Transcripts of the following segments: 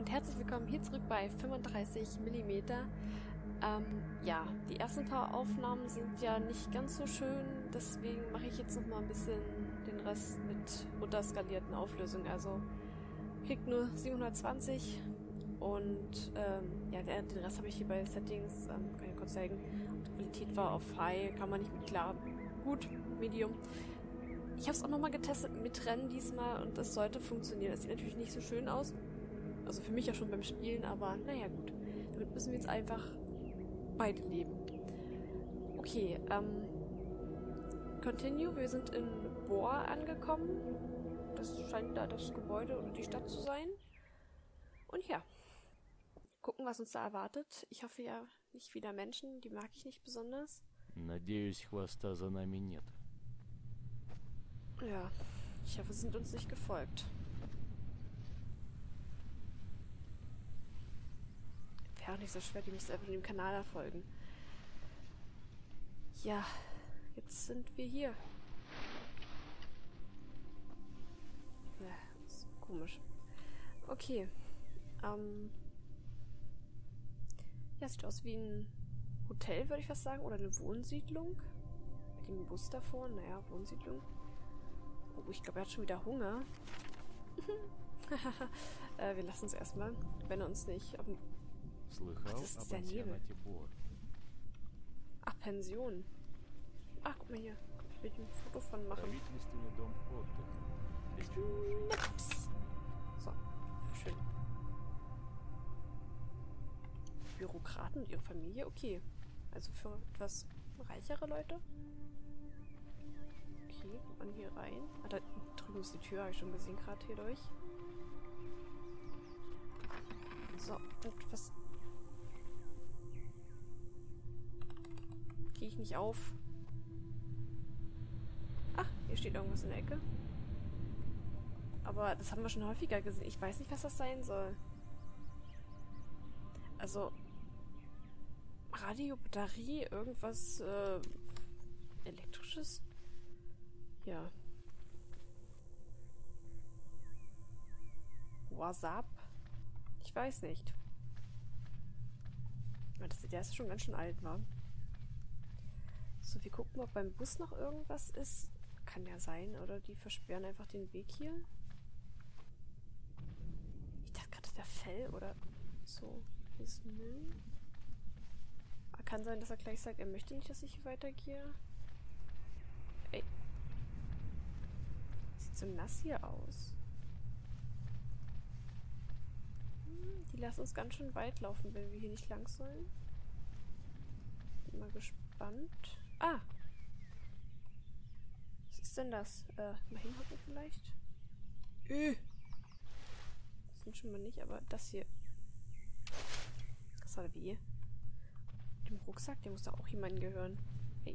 herzlich willkommen hier zurück bei 35 Millimeter. Ja, die ersten paar Aufnahmen sind ja nicht ganz so schön, deswegen mache ich jetzt noch mal ein bisschen den Rest mit runterskalierten Auflösungen. Also kriegt nur 720 und ja, den Rest habe ich hier bei Settings, kann ich kurz zeigen. Die Qualität war auf High, kann man nicht mit klar. Gut, Medium. Ich habe es auch nochmal getestet mit Rennen diesmal und das sollte funktionieren. Das sieht natürlich nicht so schön aus. Also für mich ja schon beim Spielen, aber naja gut. Damit müssen wir jetzt einfach beide leben. Okay, Continue. Wir sind in Bohr angekommen. Das scheint da das Gebäude oder die Stadt zu sein. Und ja, gucken, was uns da erwartet. Ich hoffe ja nicht wieder Menschen, die mag ich nicht besonders. Надеюсь, хвоста за нами нет. Ja, ich hoffe, sie sind uns nicht gefolgt. Wäre auch nicht so schwer, die müsste einfach dem Kanal erfolgen. Ja, jetzt sind wir hier. Ja, ist komisch. Okay. Ja, sieht aus wie ein Hotel, würde ich fast sagen. Oder eine Wohnsiedlung. Mit dem Bus davor. Naja, Wohnsiedlung. Oh, ich glaube, er hat schon wieder Hunger. Wir lassen es erstmal, wenn er uns nicht auf dem... Слыхал das ist об der Nebel. ансионате Бор? Ach, Pension. Ach, guck mal hier. Ich will ein Foto von machen. Правительственный дом отдыха. Для чужих. Knaps. So, schön. Bürokraten und ihre Familie? Okay. Also für etwas reichere Leute? Okay, kommt man hier rein? Ah, da drüben ist die Tür, habe ich schon gesehen, gerade hier durch. So, und was... Gehe ich nicht auf? Ach, hier steht irgendwas in der Ecke. Aber das haben wir schon häufiger gesehen. Ich weiß nicht, was das sein soll. Also... Radio, Batterie, irgendwas, Elektrisches? Ja. WhatsApp? Ich weiß nicht. Der ist schon ganz schön alt, war. So, wir gucken, ob beim Bus noch irgendwas ist. Kann ja sein, oder die versperren einfach den Weg hier. Ich dachte gerade, das wäre Fell oder so. Hier ist Müll. Aber kann sein, dass er gleich sagt, er möchte nicht, dass ich hier weitergehe. Ey. Sieht so nass hier aus. Die lassen uns ganz schön weit laufen, wenn wir hier nicht lang sollen. Bin mal gespannt. Ah! Was ist denn das? Mal hinhocken vielleicht? Das sind schon mal nicht, aber das hier. Das war wie. Dem Rucksack, der muss doch auch jemandem gehören. Hey.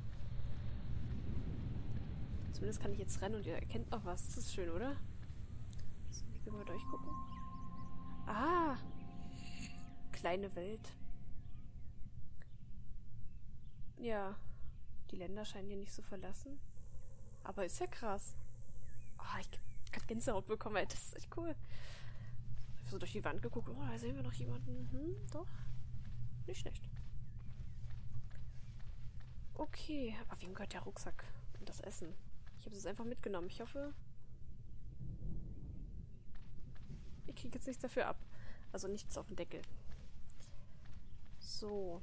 Zumindest kann ich jetzt rennen und ihr erkennt noch was. Das ist schön, oder? So, hier können wir durchgucken. Ah! Kleine Welt. Ja. Die Länder scheinen hier nicht zu verlassen. Aber ist ja krass. Oh, ich hab grad Gänsehaut bekommen, ey. Das ist echt cool. Ich hab so durch die Wand geguckt. Oh, da sehen wir noch jemanden. Doch. Nicht schlecht. Okay. Aber wem gehört der Rucksack? Und das Essen? Ich habe es einfach mitgenommen. Ich hoffe... Ich kriege jetzt nichts dafür ab. Also nichts auf den Deckel. So.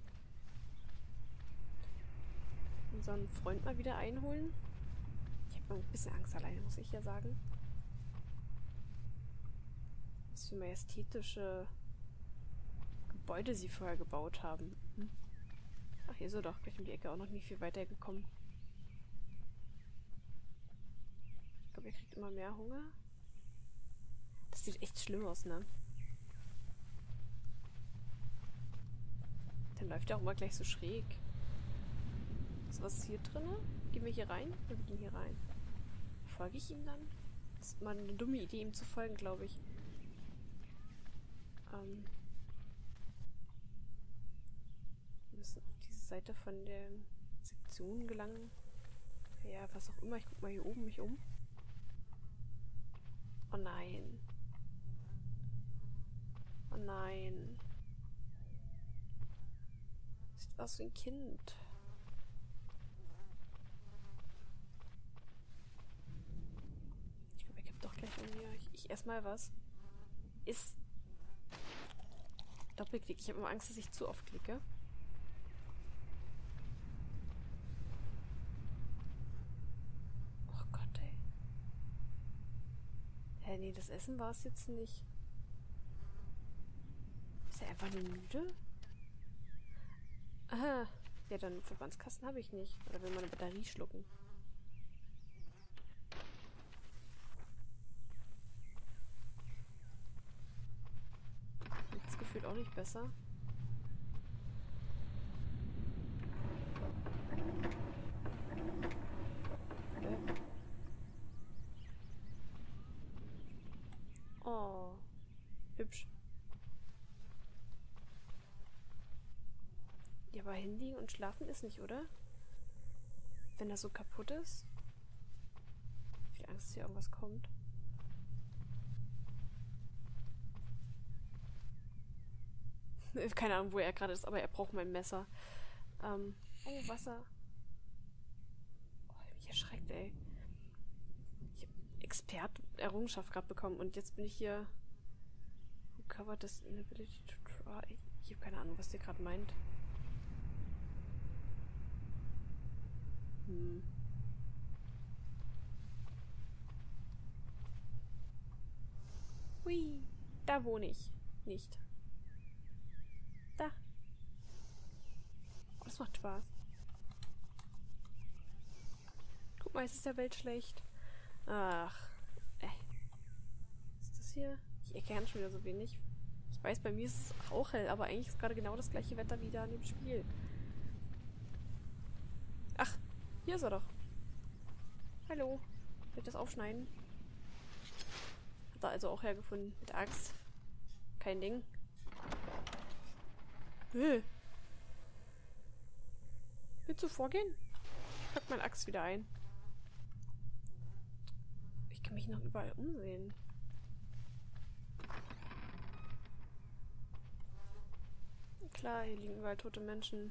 Unseren Freund mal wieder einholen. Ich habe ein bisschen Angst alleine, muss ich ja sagen. Was für majestätische Gebäude sie vorher gebaut haben. Ach, hier ist er doch gleich um die Ecke auch noch nicht viel weiter gekommen. Ich glaube, er kriegt immer mehr Hunger. Das sieht echt schlimm aus, ne? Dann läuft er auch immer gleich so schräg. Was ist hier drin? Gehen wir hier rein? Ja, wir gehen hier rein. Folge ich ihm dann? Das ist mal eine dumme Idee, ihm zu folgen, glaube ich. Wir müssen auf diese Seite von der Sektion gelangen. Ja, was auch immer. Ich guck mal hier oben mich um. Oh nein. Oh nein. Sieht aus wie ein Kind. Ich glaube, er gibt doch gleich um mir. Ich esse mal was. Ist. Doppelklick. Ich habe immer Angst, dass ich zu oft klicke. Oh Gott, ey. Hä, nee, das Essen war es jetzt nicht. Ist er einfach nur müde? Aha. Ja, dann Verbandskasten habe ich nicht. Oder will man eine Batterie schlucken? Das gefühlt auch nicht besser. Oh. Hübsch. Ja, aber hinliegen und schlafen ist nicht, oder? Wenn er so kaputt ist? Viel Angst, dass hier irgendwas kommt. Keine Ahnung, wo er gerade ist, aber er braucht mein Messer. Oh, Wasser. Oh, mich erschreckt, ey. Ich habe Expert-Errungenschaft gerade bekommen und jetzt bin ich hier... Recovered this inability to try. Ich habe keine Ahnung, was der gerade meint. Hui, da wohne ich. Nicht. Da. Oh, das macht Spaß. Guck mal, es ist der Welt schlecht. Ach. Was ist das hier? Ich erkenne schon wieder so wenig. Ich weiß, bei mir ist es auch hell, aber eigentlich ist gerade genau das gleiche Wetter wie da in dem Spiel. Ach, hier ist er doch. Hallo. Soll ich das aufschneiden? Hat er also auch hergefunden. Mit der Axt. Kein Ding. Willst du vorgehen? Ich pack meine Axt wieder ein. Ich kann mich noch überall umsehen. Klar, hier liegen überall tote Menschen.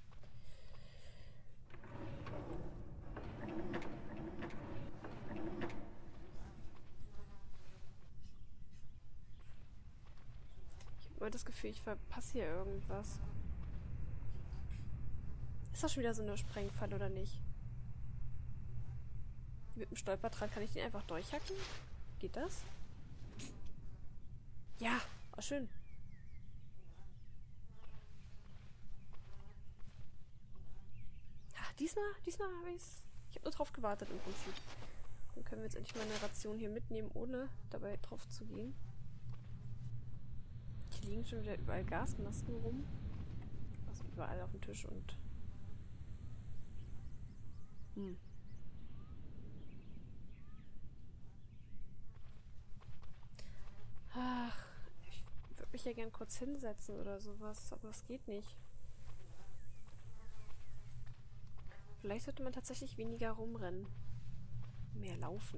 Ich habe immer das Gefühl, ich verpasse hier irgendwas. Ist das schon wieder so eine Sprengfalle oder nicht? Mit dem Stolperdraht kann ich den einfach durchhacken? Geht das? Ja, oh, schön. Diesmal habe ich's. Ich habe nur drauf gewartet im Prinzip. Dann können wir jetzt endlich mal eine Ration hier mitnehmen, ohne dabei drauf zu gehen. Hier liegen schon wieder überall Gasmasken rum. Also überall auf dem Tisch und... Ach, ich würde mich ja gern kurz hinsetzen oder sowas, aber es geht nicht. Vielleicht sollte man tatsächlich weniger rumrennen. Mehr laufen.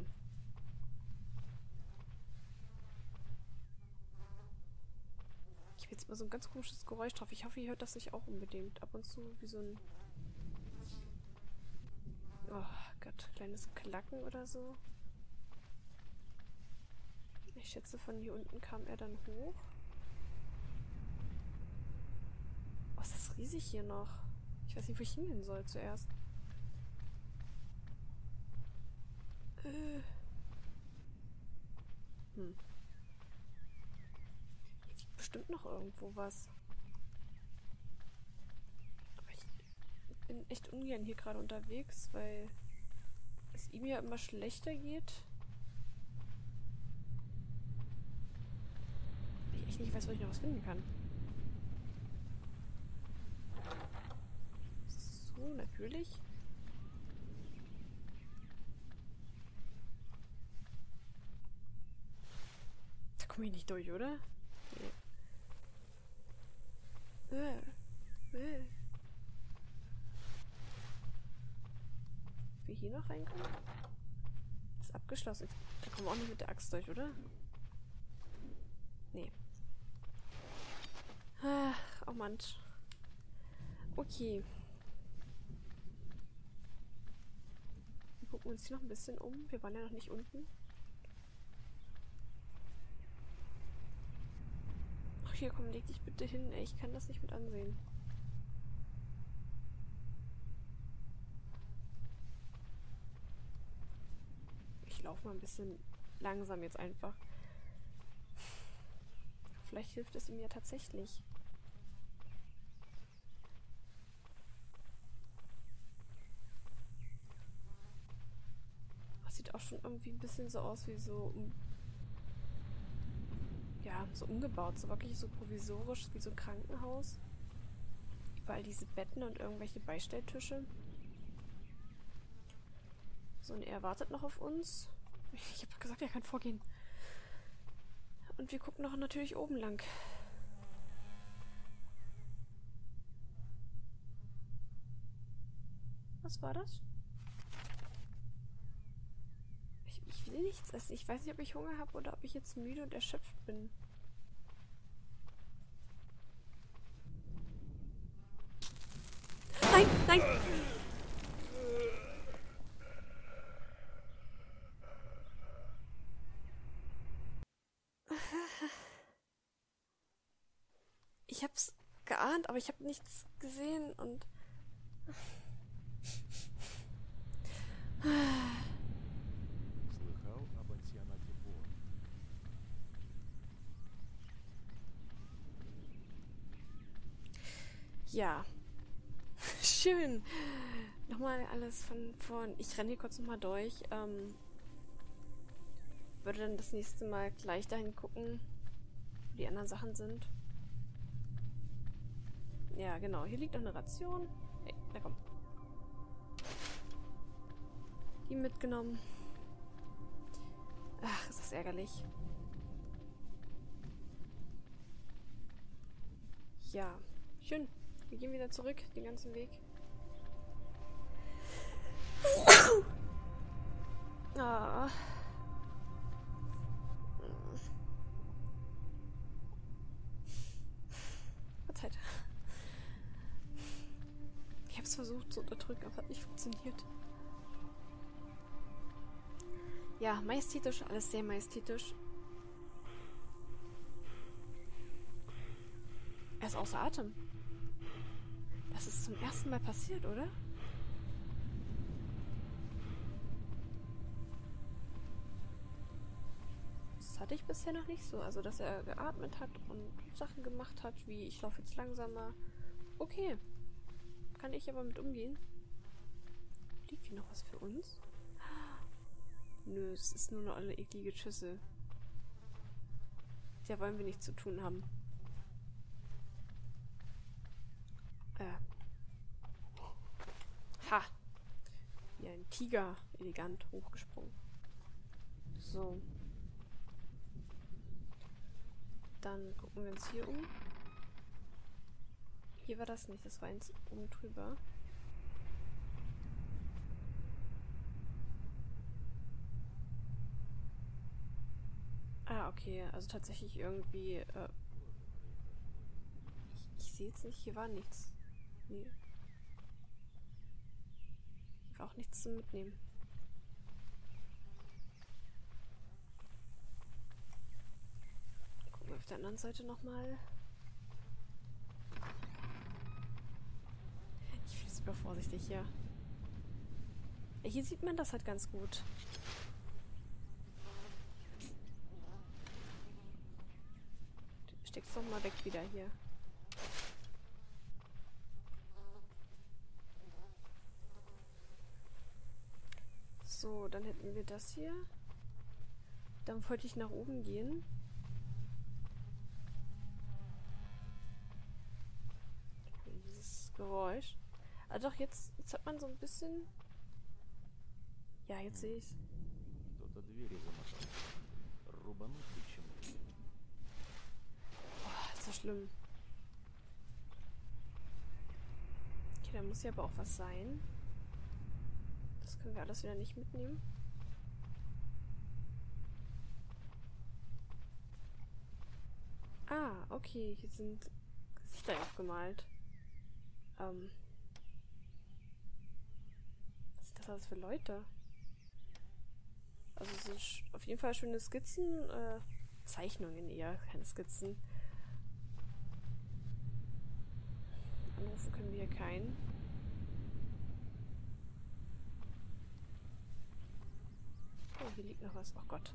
Ich habe jetzt mal so ein ganz komisches Geräusch drauf. Ich hoffe, ihr hört das nicht auch unbedingt. Ab und zu wie so ein... Oh Gott, kleines Klacken oder so. Ich schätze, von hier unten kam er dann hoch. Oh, ist das riesig hier noch. Ich weiß nicht, wo ich hingehen soll zuerst. Hier liegt bestimmt noch irgendwo was. Aber ich bin echt ungern hier gerade unterwegs, weil es ihm ja immer schlechter geht. Ich echt nicht weiß, wo ich noch was finden kann. So, natürlich. Da komme ich nicht durch, oder? Nee. Wir hier noch reinkommen? Ist abgeschlossen. Da kommen wir auch nicht mit der Axt durch, oder? Nee. Wand. Okay. Wir gucken uns hier noch ein bisschen um. Wir waren ja noch nicht unten. Ach, hier, komm, leg dich bitte hin, ey. Ich kann das nicht mit ansehen. Ich laufe mal ein bisschen langsam jetzt einfach. Vielleicht hilft es ihm ja tatsächlich. Das sieht auch schon irgendwie ein bisschen so aus wie so... Ja, so umgebaut. So wirklich so provisorisch wie so ein Krankenhaus. Überall diese Betten und irgendwelche Beistelltische. So, und er wartet noch auf uns. Ich habe gesagt, er kann vorgehen. Und wir gucken noch natürlich oben lang. Was war das? Ich will nichts essen. Ich weiß nicht, ob ich Hunger habe oder ob ich jetzt müde und erschöpft bin. Nein, nein! Ich hab's geahnt, aber ich habe nichts gesehen und... Слыхал об ансионате Бор? Ja. Schön. Nochmal alles von vorn. Ich renne hier kurz nochmal durch. Würde dann das nächste Mal gleich dahin gucken, wo die anderen Sachen sind. Ja, genau. Hier liegt noch eine Ration. Hey, na komm. Die mitgenommen. Ach, ist das ärgerlich. Ja, schön. Wir gehen wieder zurück, den ganzen Weg. Ah. Verzeiht. Ich habe es versucht zu unterdrücken, aber es hat nicht funktioniert. Ja, majestätisch, alles sehr majestätisch. Er ist außer Atem. Das ist zum ersten Mal passiert, oder? Das hatte ich bisher noch nicht so. Also, dass er geatmet hat und Sachen gemacht hat, wie ich laufe jetzt langsamer. Okay. Kann ich aber mit umgehen. Liegt hier noch was für uns? Nö, es ist nur noch eine eklige Schüssel. Der wollen wir nichts zu tun haben. Ha! Wie ein Tiger elegant hochgesprungen. So. Dann gucken wir uns hier um. Hier war das nicht, das war eins oben drüber. Ah, okay, also tatsächlich irgendwie, ich sehe jetzt nicht, hier war nichts. Nee. Hier war auch nichts zum Mitnehmen. Gucken wir auf der anderen Seite nochmal. Ich bin super vorsichtig hier. Hier sieht man das halt ganz gut. Steck's doch mal weg wieder hier. So, dann hätten wir das hier. Dann wollte ich nach oben gehen. Dieses Geräusch. Ah doch, jetzt hat man so ein bisschen... Ja, jetzt sehe ich's. Кто-то двери замотал. Рубануть почему? Oh, ist so schlimm. Okay, da muss ja aber auch was sein. Das können wir alles wieder nicht mitnehmen. Ah, okay, hier sind Gesichter aufgemalt. Was sind das alles für Leute? Also es sind auf jeden Fall schöne Skizzen, Zeichnungen eher, keine Skizzen. Anrufen können wir hier keinen. Oh, hier liegt noch was. Oh Gott.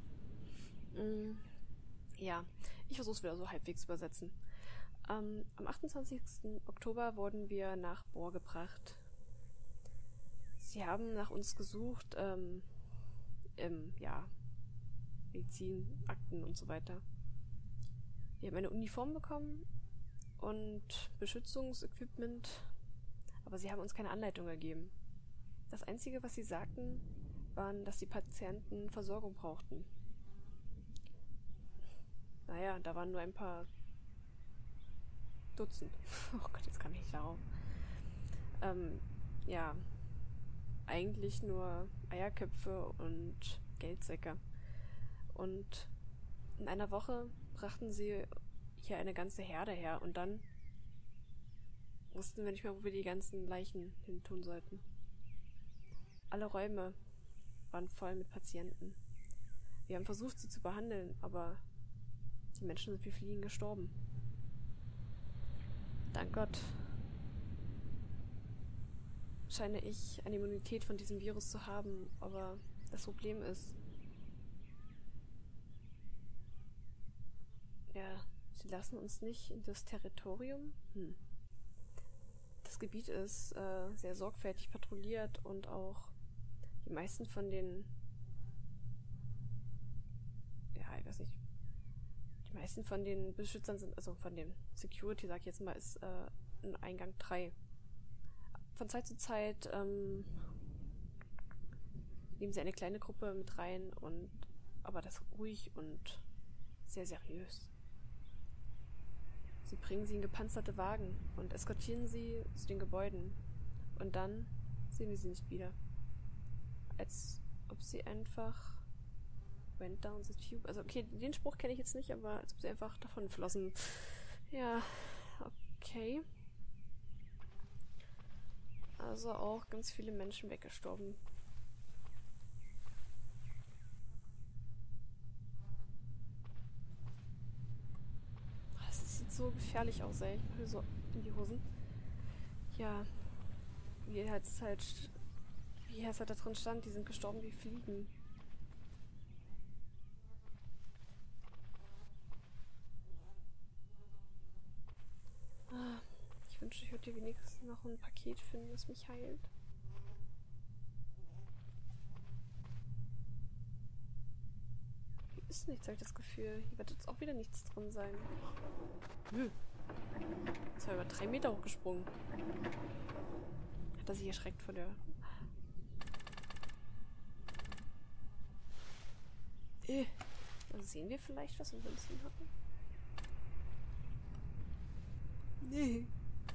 Ja, ich versuche es wieder so halbwegs zu übersetzen. Am 28. Oktober wurden wir nach Bohr gebracht. Sie haben nach uns gesucht, ja, Medizin, Akten und so weiter. Wir haben eine Uniform bekommen und Beschützungsequipment, aber sie haben uns keine Anleitung gegeben. Das Einzige, was sie sagten, waren, dass die Patienten Versorgung brauchten. Naja, da waren nur ein paar Dutzend. Oh Gott, jetzt kam ich nicht darauf. Ja, eigentlich nur Eierköpfe und Geldsäcke. Und in einer Woche brachten sie hier eine ganze Herde her und dann wussten wir nicht mehr, wo wir die ganzen Leichen hin tun sollten. Alle Räume waren voll mit Patienten. Wir haben versucht, sie zu behandeln, aber die Menschen sind wie Fliegen gestorben. Dank Gott scheine ich eine Immunität von diesem Virus zu haben, aber das Problem ist, ja, sie lassen uns nicht in das Territorium. Das Gebiet ist sehr sorgfältig patrouilliert und auch die meisten von den, ja, ich weiß nicht, die meisten von den Beschützern sind, also von dem Security, sag ich jetzt mal, ist in Eingang 3. Von Zeit zu Zeit nehmen sie eine kleine Gruppe mit rein, aber das ruhig und sehr seriös. Sie bringen sie in gepanzerte Wagen und eskortieren sie zu den Gebäuden. Und dann sehen wir sie nicht wieder. Als ob sie einfach went down the tube. Also okay, den Spruch kenne ich jetzt nicht, aber als ob sie einfach davon flossen. Ja, okay. Also auch ganz viele Menschen weggestorben. Das sieht so gefährlich aus, ey. Ich mache so in die Hosen. Ja, wie es halt da drin stand, die sind gestorben wie Fliegen. Ich wünschte, ich würde hier wenigstens noch ein Paket finden, das mich heilt. Hier ist nichts, habe ich das Gefühl. Hier wird jetzt auch wieder nichts drin sein. Ist ja über 3 Meter hochgesprungen. Hat er sich erschreckt vor der... Also sehen wir vielleicht, was wir uns hatten? Nee.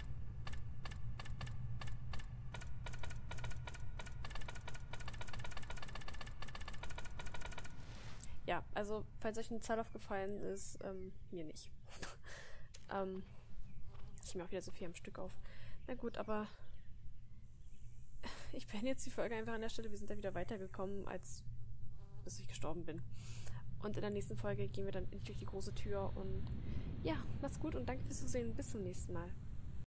Ja, also, falls euch eine Zahl aufgefallen ist, mir nicht. Ich nehme auch wieder so viel am Stück auf. Na gut, aber ich beende jetzt die Folge einfach an der Stelle. Wir sind da wieder weitergekommen, als bis ich gestorben bin. Und in der nächsten Folge gehen wir dann endlich durch die große Tür und ja, macht's gut und danke fürs Zusehen. Bis zum nächsten Mal.